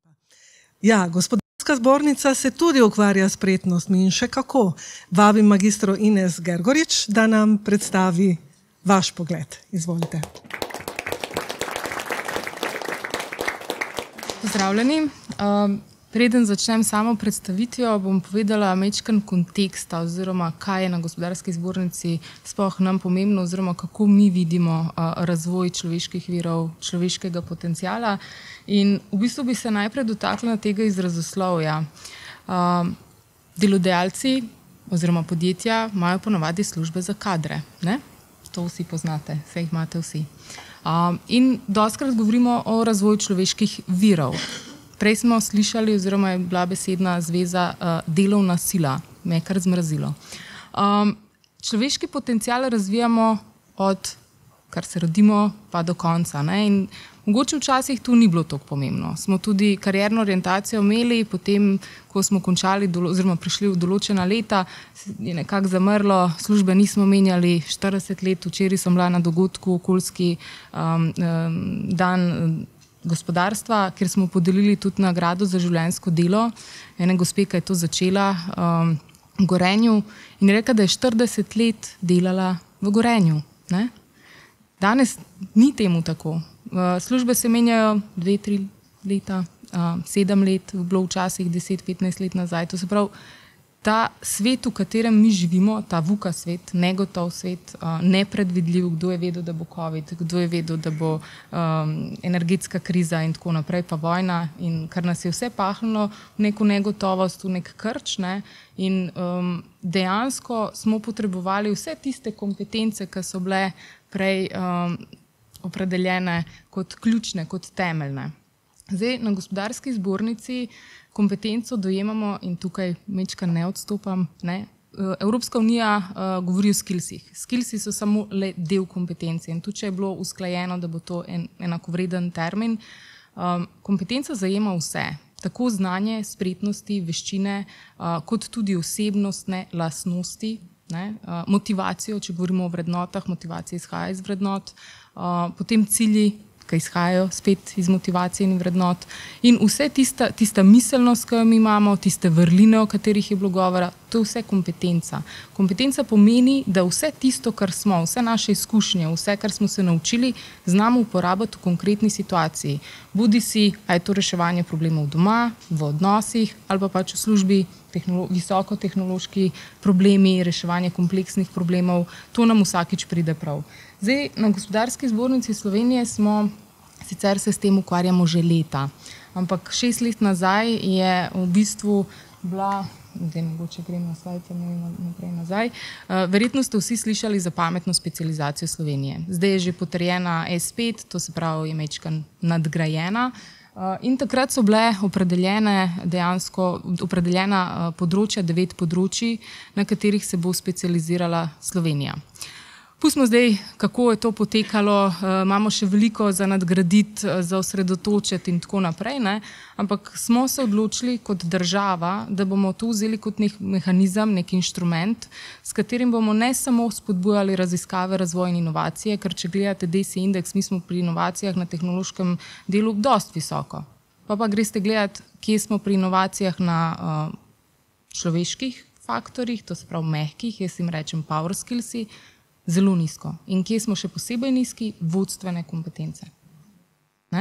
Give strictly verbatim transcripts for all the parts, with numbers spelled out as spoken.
Ja, Gospodarska zbornica se tudi ukvarja s spretnostmi in še kako. Vabim magistro Ines Gergorič, da nam predstavi vaš pogled. Izvolite. Pozdravljeni. Preden začnem samo predstavitvijo, bom povedala majčken konteksta oziroma kaj je na Gospodarski zbornici sploh nam pomembno oziroma kako mi vidimo razvoj človeških virov, človeškega potenciala. In v bistvu bi se najprej dotaknila tega izrazoslovja. Delodajalci oziroma podjetja imajo ponavadi službe za kadre. Ne? To vsi poznate, vse jih imate vsi. In dostikrat govorimo o razvoju človeških virov. Prej smo slišali, oziroma je bila besedna zveza uh, delovna sila, me je kar zmrazilo. Um, človeški potencial razvijamo od, kar se rodimo, pa do konca. Ne? In mogoče včasih tu ni bilo toliko pomembno. Smo tudi karierno orientacijo imeli, potem, ko smo končali, oziroma prišli v določena leta, je nekako zamrlo, službe nismo menjali štirideset let, včeraj sem bila na dogodku okoljski um, um, dan gospodarstva, kjer smo podelili tudi nagrado za življenjsko delo. Ene gospe, ki je to začela um, v Gorenju in je rekla, da je štirideset let delala v Gorenju. Ne? Danes ni temu tako. Uh, službe se menjajo dve, tri leta, uh, sedem let, bilo včasih deset, petnajst let nazaj. To se pravi, ta svet, v katerem mi živimo, ta vuka svet, negotov svet, uh, nepredvidljiv, kdo je vedel, da bo covid, kdo je vedel, da bo um, energetska kriza in tako naprej, pa vojna in kar nas je vse pahnilo v neko negotovost, v nek krč, ne? In um, dejansko smo potrebovali vse tiste kompetence, ki so bile prej um, opredeljene kot ključne, kot temeljne. Zdaj, na Gospodarski zbornici kompetenco dojemamo in tukaj majčkeno ne odstopam. Ne? Evropska unija uh, govori o skillsih. Skillsi so samo le del kompetence in tudi, če je bilo usklajeno, da bo to en, enakovreden termin, um, kompetenca zajema vse. Tako znanje, spretnosti, veščine, uh, kot tudi osebnostne lastnosti, ne? Uh, motivacijo, če govorimo o vrednotah, motivacija izhaja iz vrednot, uh, potem cilji, ki izhajajo spet iz motivacije in vrednot. In vse tista, tista miselnost, ki jo mi imamo, tiste vrline, o katerih je bilo govora, to je vse kompetenca. Kompetenca pomeni, da vse tisto, kar smo, vse naše izkušnje, vse, kar smo se naučili, znamo uporabiti v konkretni situaciji. Bodi si, a je to reševanje problemov doma, v odnosih, ali pa pač v službi, tehnolo- visokotehnološki problemi, reševanje kompleksnih problemov, to nam vsakič pride prav. Zdaj, na Gospodarski zbornici Slovenije smo, sicer se s tem ukvarjamo že leta, ampak šest let nazaj je v bistvu bila, zdaj mogoče grem na slajd, ne vem naprej nazaj, uh, verjetno ste vsi slišali za pametno specializacijo Slovenije. Zdaj je že potrjena S pet, to se pravi, je majčkeno nadgrajena. Uh, in takrat so bile opredeljene dejansko, opredeljena uh, področja, devet področji, na katerih se bo specializirala Slovenija. Pustimo zdaj, kako je to potekalo, uh, imamo še veliko za nadgraditi, za osredotočiti in tako naprej, ne? Ampak smo se odločili kot država, da bomo to vzeli kot nek mehanizem, nek inštrument, s katerim bomo ne samo spodbujali raziskave, razvoj in inovacije, ker če gledate D E S I indeks, mi smo pri inovacijah na tehnološkem delu dosti visoko. Pa pa greste gledati, kje smo pri inovacijah na uh, človeških faktorjih, to se pravi mehkih, jaz jim rečem power skillsi, zelo nizko. In kje smo še posebej nizki? Vodstvene kompetence. Ne?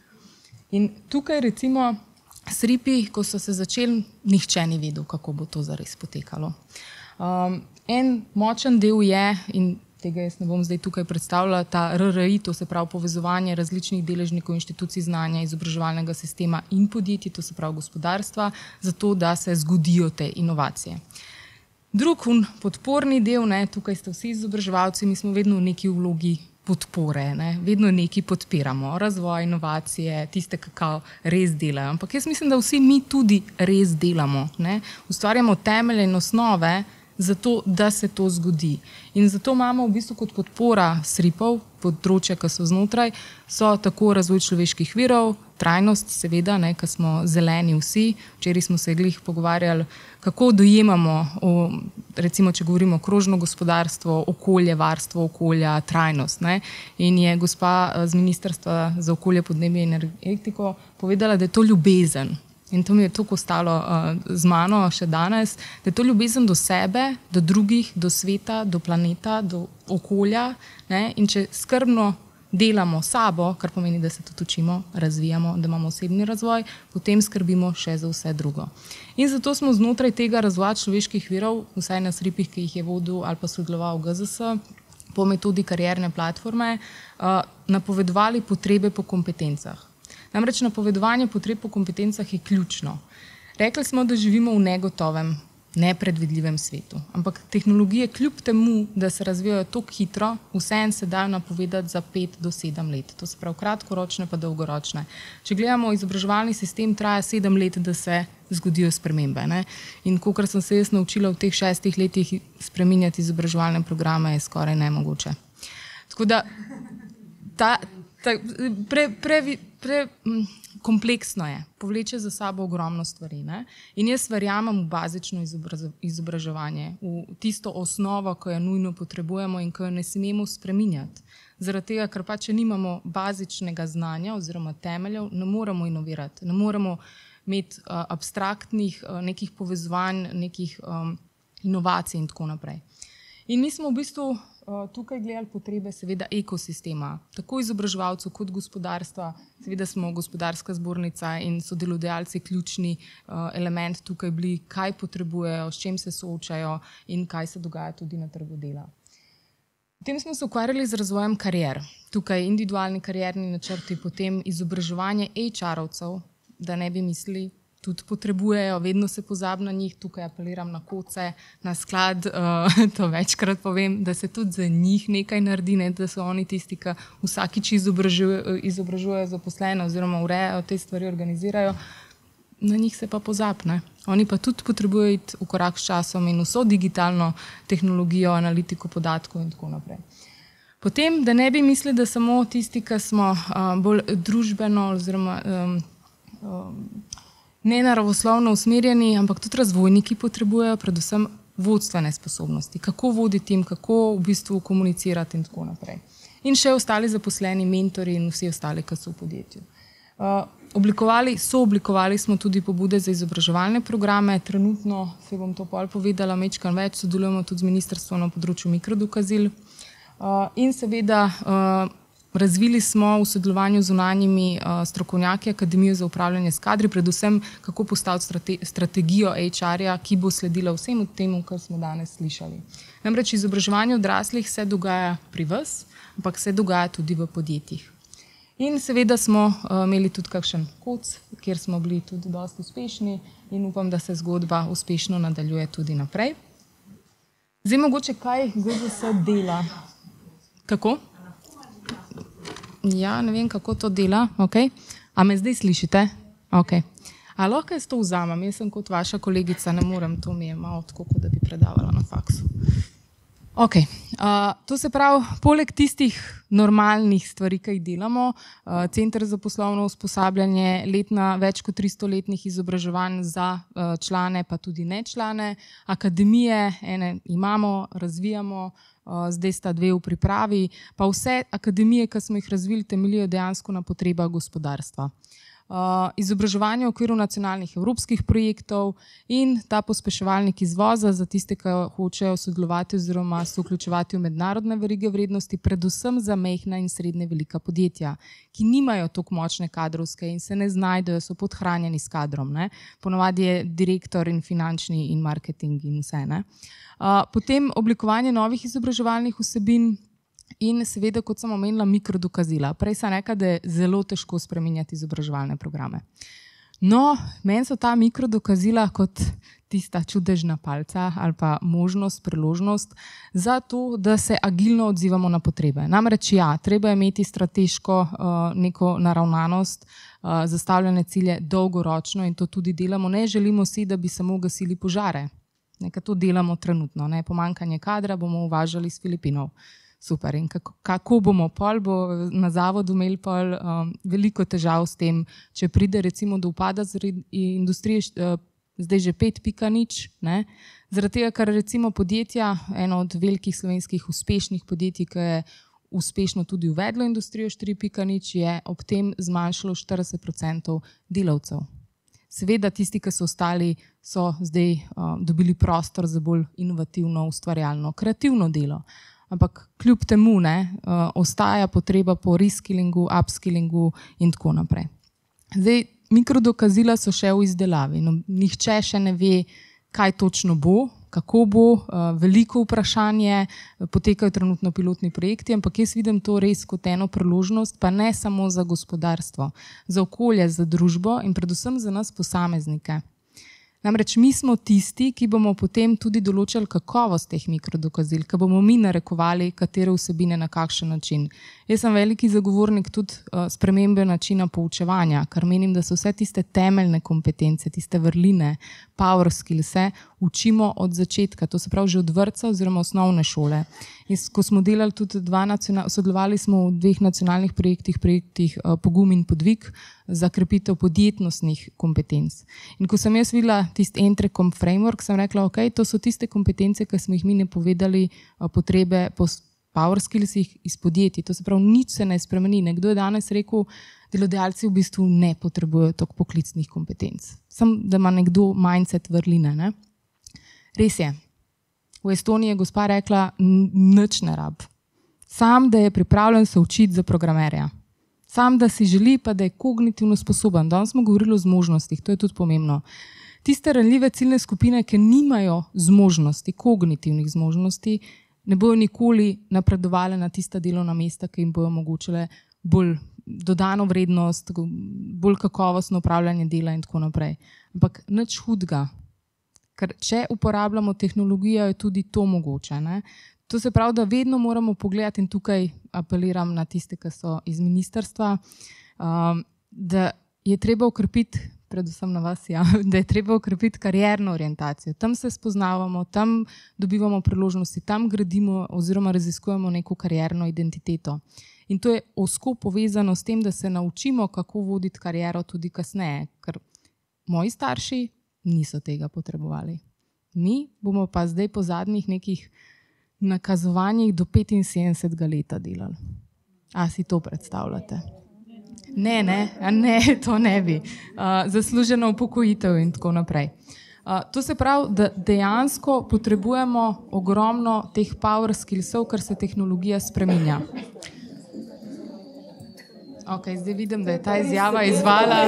In tukaj recimo sripi, ko so se začeli, nihče ni vedel, kako bo to zares potekalo. Um, en močen del je, in tega jaz ne bom zdaj tukaj predstavljala, ta R R I, to se pravi povezovanje različnih deležnikov inštitucij znanja, izobraževalnega sistema in podjetij, to se pravi gospodarstva, zato da se zgodijo te inovacije. Drug podporni del, ne, tukaj ste vsi izobraževalci, mi smo vedno v neki vlogi podpore, ne, vedno nekaj podpiramo, razvoj, inovacije, tiste, ki res delajo. Ampak jaz mislim, da vsi mi tudi res delamo, ne, ustvarjamo temelje in osnove zato, da se to zgodi. In zato imamo v bistvu kot podpora sripov, področja, ki so znotraj, so tako razvoj človeških virov, trajnost, seveda, ne, ker smo zeleni vsi. Včeraj smo se glih pogovarjali, kako dojemamo, o, recimo, če govorimo o krožno gospodarstvo, okolje, varstvo okolja, trajnost. Ne. In je gospa z Ministrstva za okolje, podnebje in energetiko povedala, da je to ljubezen. In to mi je tako ostalo uh, z mano še danes, da je to ljubezen do sebe, do drugih, do sveta, do planeta, do okolja. Ne? In če skrbno delamo sabo, kar pomeni, da se tudi učimo, razvijamo, da imamo osebni razvoj, potem skrbimo še za vse drugo. In zato smo znotraj tega razvoja človeških virov, vsaj na sripih, ki jih je vodil ali pa sodeloval G Z S, po metodi karierne platforme, uh, napovedovali potrebe po kompetencah. Namreč napovedovanje potreb po kompetencah je ključno. Rekli smo, da živimo v negotovem, nepredvidljivem svetu. Ampak tehnologije kljub temu, da se razvijajo tako hitro, vseeno se dajo napovedati za pet do sedem let. To se pravi kratkoročne pa dolgoročne. Če gledamo, izobraževalni sistem traja sedem let, da se zgodijo spremembe. Ne? In kolikor sem se jaz naučila v teh šestih letih spreminjati izobraževalne programe, je skoraj nemogoče. Tako da ta, ta pre, pre, pre, m, kompleksno je, povleče za sabo ogromno stvari. Ne? In jaz verjamem v bazično izobraževanje, v tisto osnovo, ko jo nujno potrebujemo in ko jo ne smemo spreminjati. Zaradi tega, ker pa če nimamo bazičnega znanja oziroma temeljev, ne moremo inovirati, ne moremo imeti uh, abstraktnih uh, nekih povezovanj, nekih um, inovacij in tako naprej. In mi smo v bistvu uh, tukaj gledali potrebe seveda ekosistema, tako izobraževalcev kot gospodarstva. Seveda smo gospodarska zbornica in so delodajalci ključni uh, element tukaj bili, kaj potrebujejo, s čim se soočajo in kaj se dogaja tudi na trgu dela. Potem smo se ukvarjali z razvojem karier. Tukaj individualni karierni načrti, potem izobraževanje H R-ovcev, da ne bi mislili, tudi potrebujejo, vedno se pozab na njih, tukaj apeliram na koce, na sklad, uh, to večkrat povem, da se tudi za njih nekaj naredi, ne, da so oni tisti, ki vsakič izobražujejo, izobražujejo zaposlene oziroma urejajo te stvari, organizirajo, na njih se pa pozab. Ne. Oni pa tudi potrebujejo iti v korak s časom in vso digitalno tehnologijo, analitiko podatkov in tako naprej. Potem, da ne bi mislili, da samo tisti, ki smo uh, bolj družbeno oziroma um, um, ne naravoslovno usmerjeni, ampak tudi razvojniki potrebujejo predvsem vodstvene sposobnosti. Kako voditi tim, kako v bistvu komunicirati in tako naprej. In še ostali zaposleni, mentori in vsi ostali, ki so v podjetju. Uh, oblikovali, so oblikovali smo tudi pobude za izobraževalne programe. Trenutno, se bom to pol povedala, mečkan več, sodelujemo tudi z ministrstvom na področju mikrodokazil. Uh, in seveda uh, razvili smo v sodelovanju z zunanjimi uh, strokovnjaki Akademijo za upravljanje s kadri, predvsem kako postaviti strate, strategijo H R-ja, ki bo sledila vsemu temu, kar smo danes slišali. Namreč izobraževanje odraslih se dogaja pri vas, ampak se dogaja tudi v podjetjih. In seveda smo uh, imeli tudi kakšen koc, kjer smo bili tudi dosti uspešni in upam, da se zgodba uspešno nadaljuje tudi naprej. Zdaj mogoče, kaj G Z S dela? Kako? Ja, ne vem, kako to dela. Okay. A me zdaj slišite? Okay. A lahko jaz to vzamem? Jaz sem kot vaša kolegica, ne morem, to mi je malo tako, da bi predavala na faksu. Ok, uh, to se pravi, poleg tistih normalnih stvari, ki jih delamo, uh, Center za poslovno usposabljanje, letna več kot tristo letnih izobraževanj za uh, člane, pa tudi ne člane, akademije, ene imamo, razvijamo, uh, zdaj sta dve v pripravi, pa vse akademije, ki smo jih razvili, temeljijo dejansko na potrebah gospodarstva. Uh, izobraževanje v okviru nacionalnih evropskih projektov in ta pospeševalnik izvoza za tiste, ki hočejo sodelovati oziroma se vključevati v mednarodne verige vrednosti, predvsem za majhna in srednje velika podjetja, ki nimajo toliko močne kadrovske in se ne znajdejo, so podhranjeni s kadrom. Ne? Ponavadi je direktor in finančni in marketing in vse. Ne? Uh, potem oblikovanje novih izobraževalnih vsebin. In seveda, kot sem omenila, mikrodokazila. Prej sem rekla, da je zelo težko spreminjati izobraževalne programe. No, meni so ta mikrodokazila kot tista čudežna palca ali pa možnost, priložnost za to, da se agilno odzivamo na potrebe. Namreč ja, treba je imeti strateško uh, neko naravnanost, uh, zastavljene cilje dolgoročno in to tudi delamo. Ne želimo si, da bi samo gasili požare. Nekaj to delamo trenutno. Ne? Pomanjkanje kadra bomo uvažali iz Filipinov. super. In kako, kako bomo pol, bo na zavodu imeli pol um, veliko težav s tem, če pride recimo do upada zaradi industrije, uh, zdaj že pet pika nič, ne? Zaradi tega, ker recimo podjetja, eno od velikih slovenskih uspešnih podjetij, ki je uspešno tudi uvedlo industrijo štiri pika nič, je ob tem zmanjšalo štirideset procentov delavcev. Seveda tisti, ki so ostali, so zdaj uh, dobili prostor za bolj inovativno, ustvarjalno, kreativno delo. Ampak kljub temu ne, uh, ostaja potreba po reskillingu, upskillingu in tako naprej. Zdaj, mikrodokazila so še v izdelavi. No, nihče še ne ve, kaj točno bo, kako bo, veliko vprašanje, potekajo trenutno pilotni projekti, ampak jaz vidim to res kot eno priložnost, pa ne samo za gospodarstvo, za okolje, za družbo in predvsem za nas posameznike. Namreč mi smo tisti, ki bomo potem tudi določili kakovost teh mikrodokazil, ki bomo mi narekovali, katere vsebine na kakšen način. Jaz sem veliki zagovornik tudi uh, spremembe načina poučevanja, ker menim, da so vse tiste temeljne kompetence, tiste vrline, power skillse, učimo od začetka, to se pravi že od vrtca oziroma osnovne šole. In ko smo delali tudi dva nacional, sodelovali smo v dveh nacionalnih projektih, projektih uh, Pogum in Podvig za krepitev podjetnostnih kompetenc. In ko sem jaz videla tisti Entrecom framework, sem rekla, ok, to so tiste kompetence, ki smo jih mi ne povedali uh, potrebe po power skillsih iz podjetij. To se pravi, nič se ne spremeni. Nekdo je danes rekel, delodajalci v bistvu ne potrebujejo toliko poklicnih kompetenc. Sam, da ima nekdo mindset vrline, ne? Res je. V Estoniji je gospa rekla, nič ne rab. Sam, da je pripravljen se učiti za programerja. Sam, da si želi, pa da je kognitivno sposoben. Danes smo govorili o zmožnostih, to je tudi pomembno. Tiste ranljive ciljne skupine, ki nimajo zmožnosti, kognitivnih zmožnosti, ne bojo nikoli napredovali na tista delovna mesta, ki jim bojo omogočile bolj dodano vrednost, bolj kakovostno upravljanje dela in tako naprej. Ampak nič hudega. Ker če uporabljamo tehnologijo, je tudi to mogoče. Ne? To se pravi, da vedno moramo pogledati in tukaj apeliram na tiste, ki so iz ministrstva, da je treba ukrepiti, predvsem na vas, ja, da je treba ukrepiti karierno orientacijo. Tam se spoznavamo, tam dobivamo priložnosti, tam gradimo oziroma raziskujemo neko karierno identiteto. In to je ozko povezano s tem, da se naučimo, kako voditi kariero tudi kasneje, ker moji starši niso tega potrebovali. Mi bomo pa zdaj po zadnjih nekih nakazovanjih do petinsedemdesetega leta delali. A si to predstavljate? Ne, ne, a ne, to ne bi. Uh, zasluženo upokojitev in tako naprej. Uh, to se pravi, da dejansko potrebujemo ogromno teh power skillsov, ker se tehnologija spreminja. Ok, zdaj vidim, da je ta izjava izvala.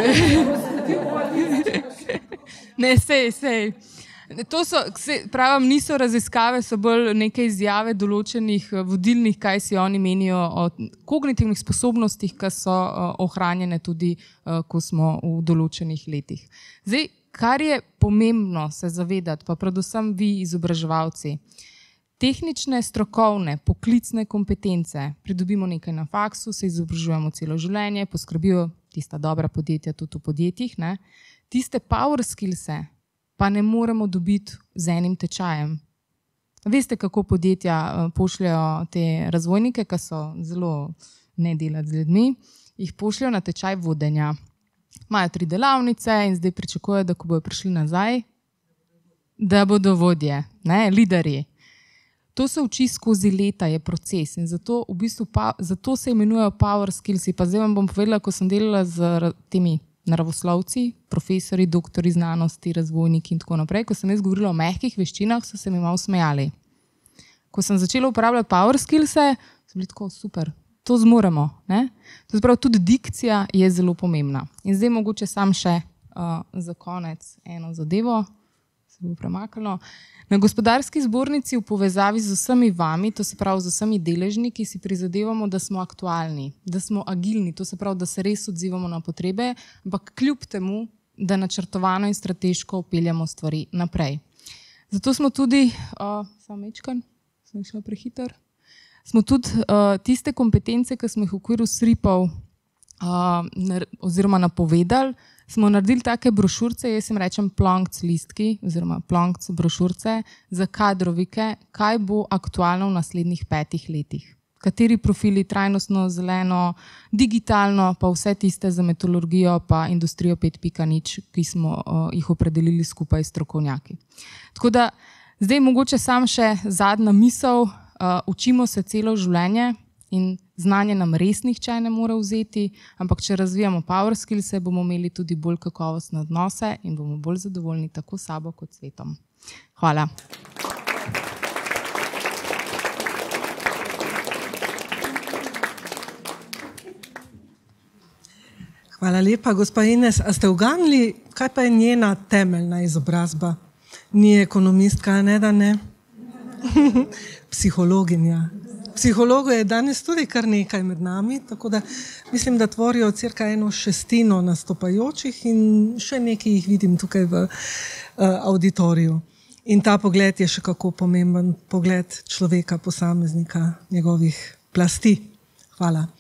Ne, sej, sej. To so, pravim, niso raziskave, so bolj neke izjave določenih vodilnih, kaj si oni menijo o kognitivnih sposobnostih, ki so ohranjene tudi, ko smo v določenih letih. Zdaj, kar je pomembno se zavedati, pa predvsem vi izobraževalci, tehnične, strokovne, poklicne kompetence, pridobimo nekaj na faksu, se izobražujemo celo življenje, poskrbijo tista dobra podjetja tudi v podjetjih, ne? Tiste power skillse pa ne moremo dobiti z enim tečajem. Veste, kako podjetja pošljajo te razvojnike, ki so zelo ne delati z ljudmi, jih pošljajo na tečaj vodenja. Imajo tri delavnice in zdaj pričakujejo, da ko bodo prišli nazaj, da bodo vodje, ne, liderji. To se uči skozi leta, je proces in zato, v bistvu pa, zato se imenujejo power skillsi. Pa zdaj vam bom povedala, ko sem delala z temi naravoslovci, profesori, doktori znanosti, razvojniki in tako naprej. Ko sem jaz govorila o mehkih veščinah, so se mi malo smejali. Ko sem začela uporabljati power skillse, so bili tako super, to zmoremo. Ne? To se pravi, tudi dikcija je zelo pomembna. In zdaj mogoče sam še uh, za konec eno zadevo, se bo premaknilo. Na Gospodarski zbornici v povezavi z vsemi vami, to se pravi z vsemi deležniki, si prizadevamo, da smo aktualni, da smo agilni, to se pravi, da se res odzivamo na potrebe, ampak kljub temu, da načrtovano in strateško peljamo stvari naprej. Zato smo tudi, uh, samo mečkan, sem šla prehiter, smo tudi uh, tiste kompetence, ki smo jih v okviru sripov uh, oziroma napovedali, smo naredili take brošurce, jaz jim rečem plonkc listki oziroma plonkc brošurce za kadrovike, kaj bo aktualno v naslednjih petih letih. Kateri profili trajnostno, zeleno, digitalno, pa vse tiste za metodologijo pa industrijo pet pika nič, ki smo uh, jih opredelili skupaj s strokovnjaki. Tako da zdaj mogoče sam še zadnja misel, uh, učimo se celo življenje in znanje nam res nihče ne more vzeti, ampak če razvijamo power skills, bomo imeli tudi bolj kakovostne odnose in bomo bolj zadovoljni tako s sabo kot svetom. Hvala. Hvala lepa, gospa Ines. A ste uganili, kaj pa je njena temeljna izobrazba? Ni ekonomistka, ne da ne? Psihologinja. Psihologov je danes tudi kar nekaj med nami, tako da mislim, da tvorijo cirka eno šestino nastopajočih in še nekaj jih vidim tukaj v uh, auditoriju. In ta pogled je še kako pomemben, pogled človeka, posameznika, njegovih plasti. Hvala.